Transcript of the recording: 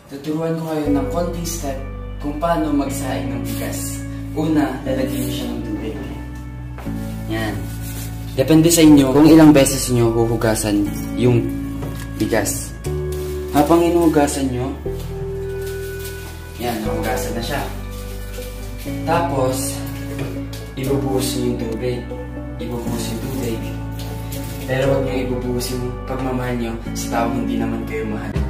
tuturuan ko kayo ng konting step kung paano magsaing ng bigas. Una, lalagyan niyo siya ng tubig. Yan. Depende sa inyo kung ilang beses niyo huhugasan yung bigas. Habang inuhugasan niyo, yan, nahugasan na siya. Tapos, ibubuhos niyo yung tubig. Ibubuhos yung tubig. Pero huwag niyo ibubuhos yung pagmamahal niyo sa taong hindi naman kayo mahal.